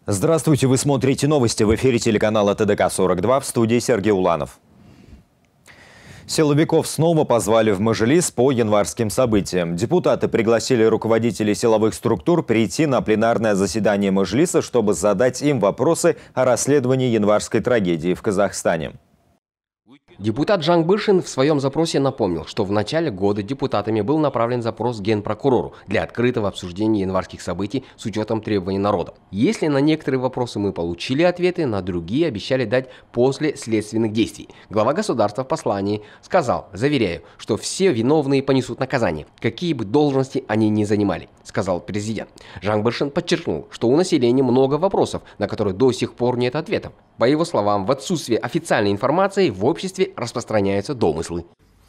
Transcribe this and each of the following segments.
Здравствуйте, вы смотрите новости в эфире телеканала ТДК-42, в студии Сергей Уланов. Силовиков снова позвали в Мажилис по январским событиям. Депутаты пригласили руководителей силовых структур прийти на пленарное заседание Мажилиса, чтобы задать им вопросы о расследовании январской трагедии в Казахстане. Депутат Жаңбыршин в своем запросе напомнил, что в начале года депутатами был направлен запрос Генпрокурору для открытого обсуждения январских событий с учетом требований народа. Если на некоторые вопросы мы получили ответы, на другие обещали дать после следственных действий. Глава государства в послании сказал: «Заверяю, что все виновные понесут наказание, какие бы должности они ни занимали», сказал президент. Жаңбыршин подчеркнул, что у населения много вопросов, на которые до сих пор нет ответов. По его словам, в отсутствие официальной информации в обществе распространяются домыслы.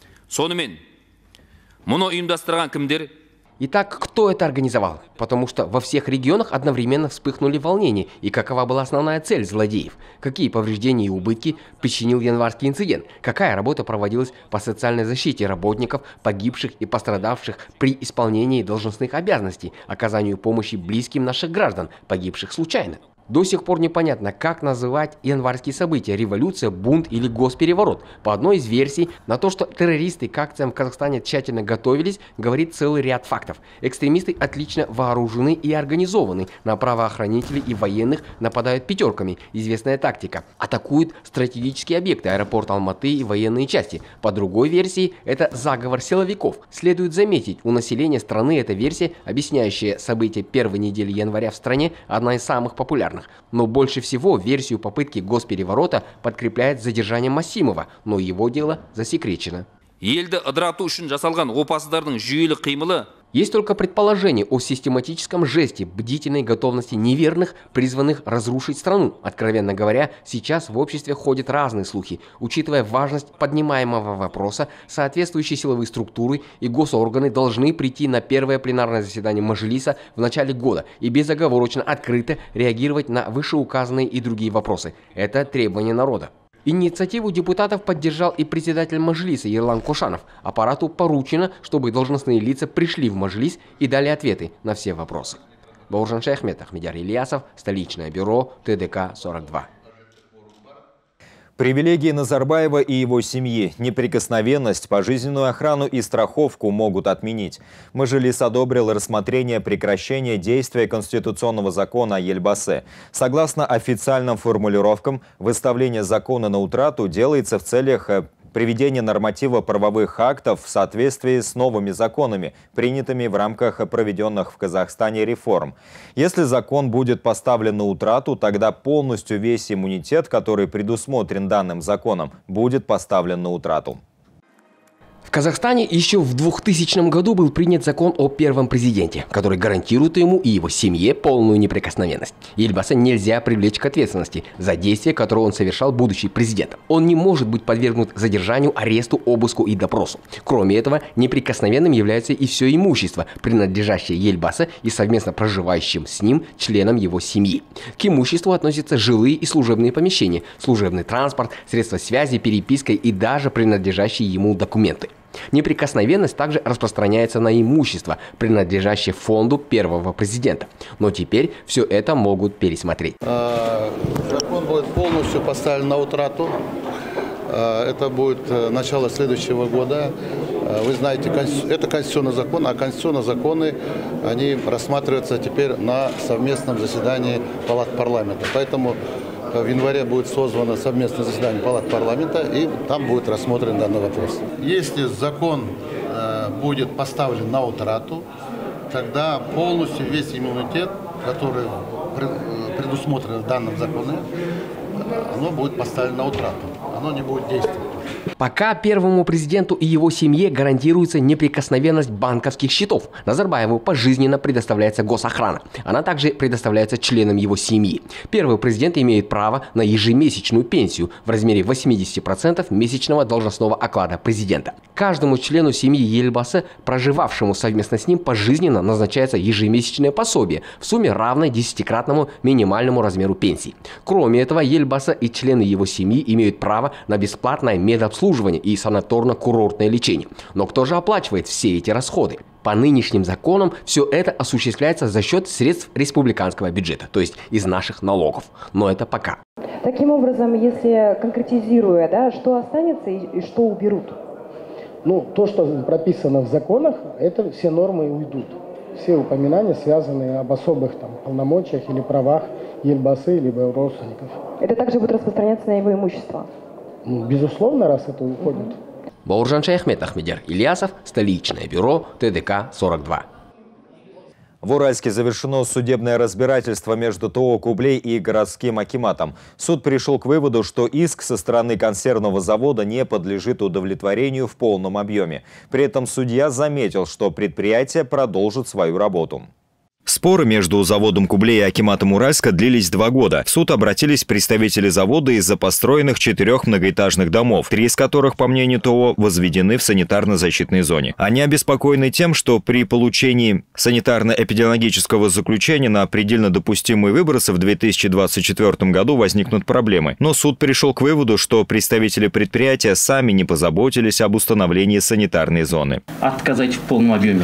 Итак, кто это организовал? Потому что во всех регионах одновременно вспыхнули волнения. И какова была основная цель злодеев? Какие повреждения и убытки причинил январский инцидент? Какая работа проводилась по социальной защите работников, погибших и пострадавших при исполнении должностных обязанностей, оказанию помощи близким наших граждан, погибших случайно? До сих пор непонятно, как называть январские события – революция, бунт или госпереворот. По одной из версий, на то, что террористы к акциям в Казахстане тщательно готовились, говорит целый ряд фактов. Экстремисты отлично вооружены и организованы. На правоохранителей и военных нападают пятерками. Известная тактика. Атакуют стратегические объекты, аэропорт Алматы и военные части. По другой версии, это заговор силовиков. Следует заметить, у населения страны эта версия, объясняющая события первой недели января в стране, одна из самых популярных. Но больше всего версию попытки госпереворота подкрепляет задержание Масимова, но его дело засекречено. Есть только предположение о систематическом жесте бдительной готовности неверных, призванных разрушить страну. Откровенно говоря, сейчас в обществе ходят разные слухи. Учитывая важность поднимаемого вопроса, соответствующие силовые структуры и госорганы должны прийти на первое пленарное заседание Мажилиса в начале года и безоговорочно открыто реагировать на вышеуказанные и другие вопросы. Это требование народа. Инициативу депутатов поддержал и председатель Мажилиса Ерлан Кошанов. Аппарату поручено, чтобы должностные лица пришли в Мажилис и дали ответы на все вопросы. Бауыржан Шайхмет, Ахмедияр Ильясов, столичное бюро, ТДК-42. Привилегии Назарбаева и его семьи, неприкосновенность, пожизненную охрану и страховку могут отменить. Мажилис одобрил рассмотрение прекращения действия конституционного закона о Елбасы. Согласно официальным формулировкам, выставление закона на утрату делается в целях приведения нормативно-правовых актов в соответствии с новыми законами, принятыми в рамках проведенных в Казахстане реформ. Если закон будет поставлен на утрату, тогда полностью весь иммунитет, который предусмотрен данным законом, будет поставлен на утрату. В Казахстане еще в 2000 году был принят закон о первом президенте, который гарантирует ему и его семье полную неприкосновенность. Елбасы нельзя привлечь к ответственности за действия, которые он совершал, будучи президентом. Он не может быть подвергнут задержанию, аресту, обыску и допросу. Кроме этого, неприкосновенным является и все имущество, принадлежащее Елбасы и совместно проживающим с ним членам его семьи. К имуществу относятся жилые и служебные помещения, служебный транспорт, средства связи, переписка и даже принадлежащие ему документы. Неприкосновенность также распространяется на имущество, принадлежащее фонду первого президента. Но теперь все это могут пересмотреть. Закон будет полностью поставлен на утрату. Это будет начало следующего года. Вы знаете, это конституционный закон, а конституционные законы, они рассматриваются теперь на совместном заседании палат парламента. Поэтому в январе будет созвано совместное заседание палат парламента, и там будет рассмотрен данный вопрос. Если закон будет поставлен на утрату, тогда полностью весь иммунитет, который предусмотрен в данном законе, оно будет поставлено на утрату. Оно не будет действовать. Пока первому президенту и его семье гарантируется неприкосновенность банковских счетов. Назарбаеву пожизненно предоставляется госохрана. Она также предоставляется членам его семьи. Первый президент имеет право на ежемесячную пенсию в размере 80% месячного должностного оклада президента. Каждому члену семьи Елбасы, проживавшему совместно с ним, пожизненно назначается ежемесячное пособие в сумме равной 10-кратному минимальному размеру пенсии. Кроме этого, Елбасы и члены его семьи имеют право на бесплатное медобслуживание и санаторно-курортное лечение. Но кто же оплачивает все эти расходы? По нынешним законам все это осуществляется за счет средств республиканского бюджета, то есть из наших налогов. Но это пока. Таким образом, если конкретизируя, да, что останется и что уберут? Ну, то, что прописано в законах, это все нормы уйдут. Все упоминания, связанные об особых полномочиях или правах Ельбасы либо родственников. Это также будет распространяться на его имущество? Ну, безусловно, раз это уходит. Бауржан Шаяхмет, Ахмедер Ильясов, столичное бюро ТДК-42. В Уральске завершено судебное разбирательство между ТО «Кублей» и городским акиматом. Суд пришел к выводу, что иск со стороны консервного завода не подлежит удовлетворению в полном объеме. При этом судья заметил, что предприятие продолжит свою работу. Споры между заводом «Кублей» и акиматом Уральска длились 2 года. В суд обратились представители завода из-за построенных 4 многоэтажных домов, 3 из которых, по мнению ТО, возведены в санитарно-защитной зоне. Они обеспокоены тем, что при получении санитарно-эпидемиологического заключения на предельно допустимые выбросы в 2024 году возникнут проблемы. Но суд пришел к выводу, что представители предприятия сами не позаботились об установлении санитарной зоны. Отказать в полном объеме.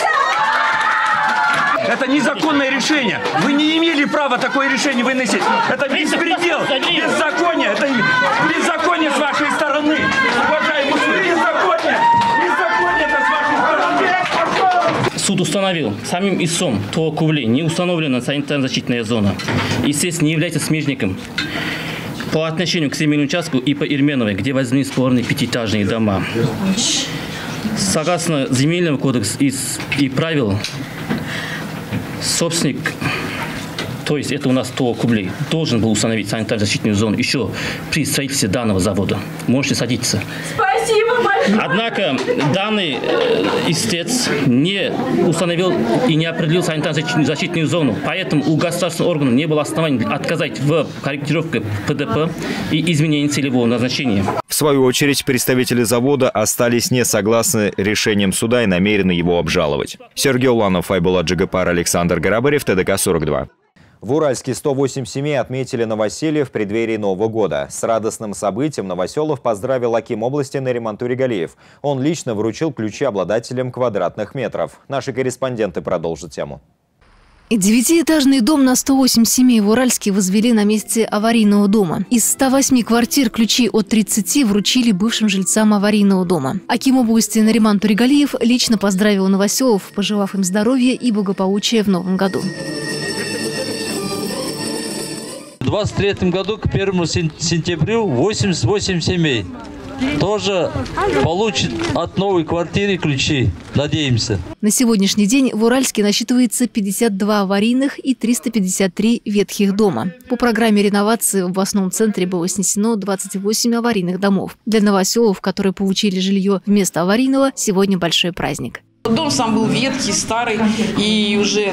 Это незаконное решение. Вы не имели права такое решение выносить. Это беспредел, беззаконие. Это беззаконие с вашей стороны. Уважаемые суды, беззаконие. Беззаконие это с вашей стороны. Суд установил, самим ИСом ТО «Кублей» не установлена санитарно-защитная зона. Естественно, не является смежником по отношению к земельному участку и по Ирменовой, где возникли спорные 5-этажные дома. Согласно земельному кодексу и правил, собственник, то есть это у нас ТО «Кублей», должен был установить санитарно-защитную зону еще при строительстве данного завода. Можете садиться. Спасибо большое. Однако данный истец не установил и не определил санитарно-защитную зону. Поэтому у государственного органа не было оснований отказать в корректировке ПДП и изменении целевого назначения. В свою очередь, представители завода остались не согласны решением суда и намерены его обжаловать. Сергей Уланов, Айбулат Джигапар, Александр Гарабарев, ТДК-42. В Уральске 108 семей отметили новоселье в преддверии Нового года. С радостным событием Новоселов поздравил аким области Нариман Туригалиев. Он лично вручил ключи обладателям квадратных метров. Наши корреспонденты продолжат тему. 9-этажный дом на 108 семей в Уральске возвели на месте аварийного дома. Из 108 квартир ключи от 30 вручили бывшим жильцам аварийного дома. Аким области Нариман Туригалиев лично поздравил новоселов, пожелав им здоровья и благополучия в новом году. В 2023 году к 1 сентябрю 88 семей тоже получат от новой квартиры ключи. Надеемся. На сегодняшний день в Уральске насчитывается 52 аварийных и 353 ветхих дома. По программе реновации в областном центре было снесено 28 аварийных домов. Для новоселов, которые получили жилье вместо аварийного, сегодня большой праздник. Дом сам был ветхий, старый и уже,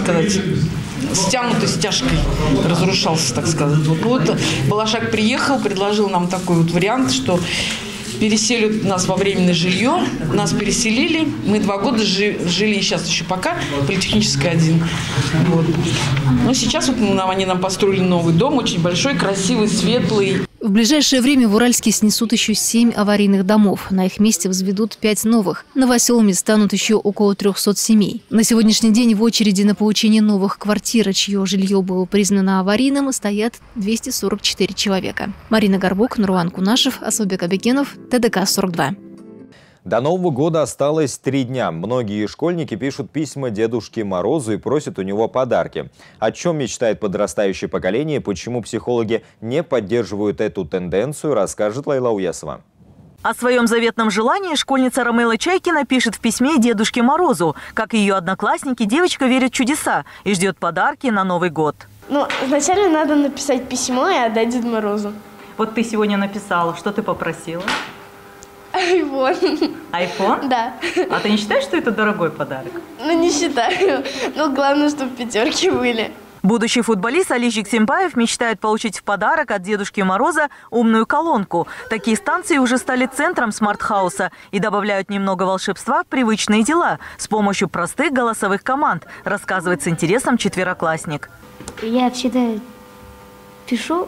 стянутый стяжкой разрушался, так сказать. Вот Балашак приехал, предложил нам такой вот вариант, что переселят нас во временное жилье. Нас переселили. Мы 2 года жили, и сейчас еще пока, политехнический 1. Вот. Но сейчас они нам построили новый дом, очень большой, красивый, светлый. В ближайшее время в Уральске снесут еще 7 аварийных домов. На их месте возведут 5 новых. Новоселами станут еще около 300 семей. На сегодняшний день в очереди на получение новых квартир, чье жилье было признано аварийным, стоят 244 человека. Марина Горбук, Нурлан Кунашев, Асылбек Абекенов, ТДК-42. До Нового года осталось 3 дня. Многие школьники пишут письма Дедушке Морозу и просят у него подарки. О чем мечтает подрастающее поколение и почему психологи не поддерживают эту тенденцию, расскажет Лайла Уясова. О своем заветном желании школьница Ромейла Чайкина пишет в письме Дедушке Морозу. Как и ее одноклассники, девочка верит в чудеса и ждет подарки на Новый год. Вначале надо написать письмо и отдать Деду Морозу. Вот ты сегодня написала. Что ты попросила? Айфон. Айфон? Да. А ты не считаешь, что это дорогой подарок? Не считаю. Главное, чтобы 5 были. Будущий футболист Алишик Симбаев мечтает получить в подарок от Дедушки Мороза умную колонку. Такие станции уже стали центром смарт-хауса и добавляют немного волшебства в привычные дела с помощью простых голосовых команд, рассказывает с интересом 4-классник. Я всегда пишу,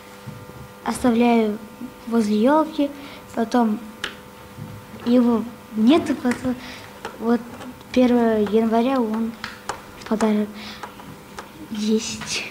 оставляю возле елки, потом его нету, потом 1 января он подарок 10.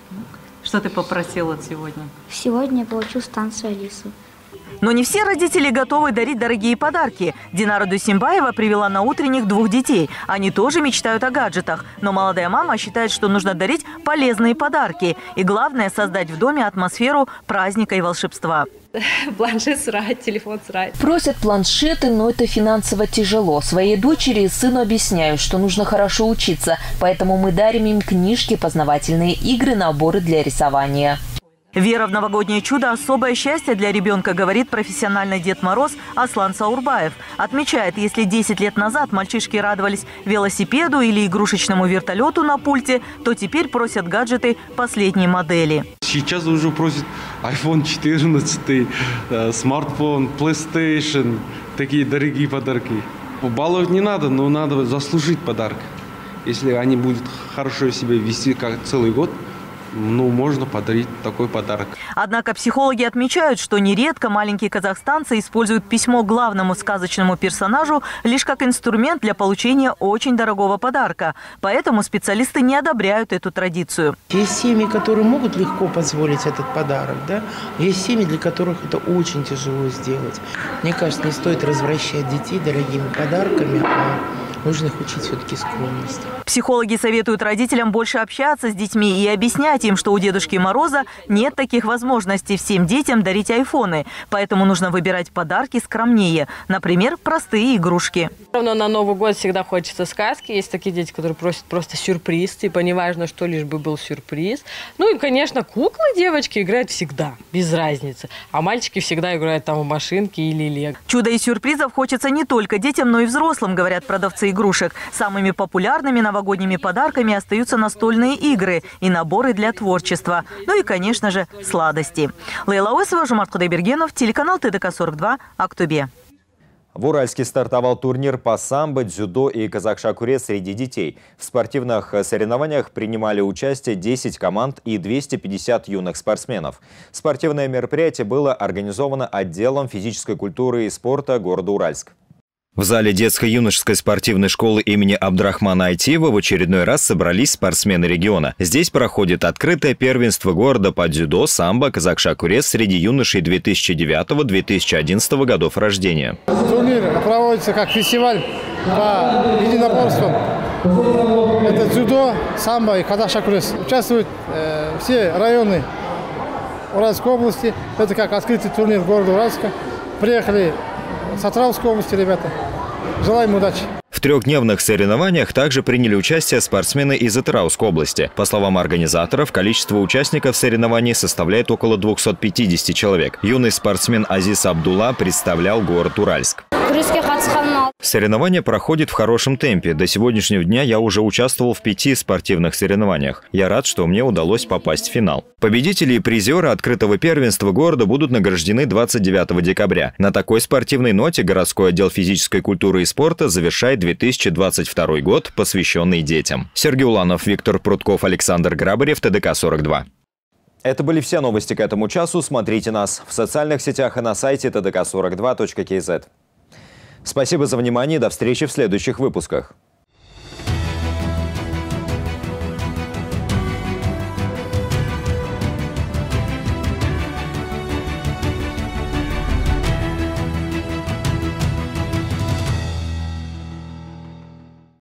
Что ты попросил от сегодня? Сегодня я получил станцию Алису. Но не все родители готовы дарить дорогие подарки. Динара Дусимбаева привела на утренних 2 детей. Они тоже мечтают о гаджетах. Но молодая мама считает, что нужно дарить полезные подарки. И главное – создать в доме атмосферу праздника и волшебства. Планшет срать, телефон срать. Просят планшеты, но это финансово тяжело. Своей дочери и сыну объясняю, что нужно хорошо учиться. Поэтому мы дарим им книжки, познавательные игры, наборы для рисования. Вера в новогоднее чудо – особое счастье для ребенка, говорит профессиональный Дед Мороз Аслан Саурбаев. Отмечает, если 10 лет назад мальчишки радовались велосипеду или игрушечному вертолету на пульте, то теперь просят гаджеты последней модели. Сейчас уже просят iPhone 14, смартфон, PlayStation, такие дорогие подарки. Баловать не надо, но надо заслужить подарок. Если они будут хорошо себя вести как целый год, можно подарить такой подарок. Однако психологи отмечают, что нередко маленькие казахстанцы используют письмо главному сказочному персонажу лишь как инструмент для получения очень дорогого подарка. Поэтому специалисты не одобряют эту традицию. Есть семьи, которые могут легко позволить этот подарок, да? Есть семьи, для которых это очень тяжело сделать. Мне кажется, не стоит развращать детей дорогими подарками, а нужно их учить все-таки скромности. Психологи советуют родителям больше общаться с детьми и объяснять им, что у Дедушки Мороза нет таких возможностей всем детям дарить айфоны. Поэтому нужно выбирать подарки скромнее. Например, простые игрушки. Равно на Новый год всегда хочется сказки. Есть такие дети, которые просят просто сюрприз. Типа неважно, что, лишь бы был сюрприз. Ну и, конечно, куклы девочки играют всегда, без разницы. А мальчики всегда играют там в машинки или лего. Чудо и сюрпризов хочется не только детям, но и взрослым, говорят продавцы игрушек. Самыми популярными новогодними подарками остаются настольные игры и наборы для творчества. Ну и, конечно же, сладости. Лейла Уэсова, Жумарт Кудайбергенов, телеканал ТДК-42, Актобе. В Уральске стартовал турнир по самбо, дзюдо и казах-шакуре среди детей. В спортивных соревнованиях принимали участие 10 команд и 250 юных спортсменов. Спортивное мероприятие было организовано отделом физической культуры и спорта города Уральск. В зале детско-юношеской спортивной школы имени Абдрахмана Айтиева в очередной раз собрались спортсмены региона. Здесь проходит открытое первенство города по дзюдо, самбо, казах-шакуре среди юношей 2009-2011 годов рождения. Турнир проводится как фестиваль по единоборствам. Это дзюдо, самбо и казах-шакуре. Участвуют все районы Уральской области. Это как открытый турнир города Уральска. Приехали с Атырауской области ребята. Желаем удачи. В трехдневных соревнованиях также приняли участие спортсмены из Атырауской области. По словам организаторов, количество участников соревнований составляет около 250 человек. Юный спортсмен Азиз Абдулла представлял город Уральск. Соревнования проходят в хорошем темпе. До сегодняшнего дня я уже участвовал в 5 спортивных соревнованиях. Я рад, что мне удалось попасть в финал. Победители и призеры открытого первенства города будут награждены 29 декабря. На такой спортивной ноте городской отдел физической культуры и спорта завершает 2022 год, посвященный детям. Сергей Уланов, Виктор Прутков, Александр Грабарев, ТДК-42. Это были все новости к этому часу. Смотрите нас в социальных сетях и на сайте tdk42.kz. Спасибо за внимание. До встречи в следующих выпусках.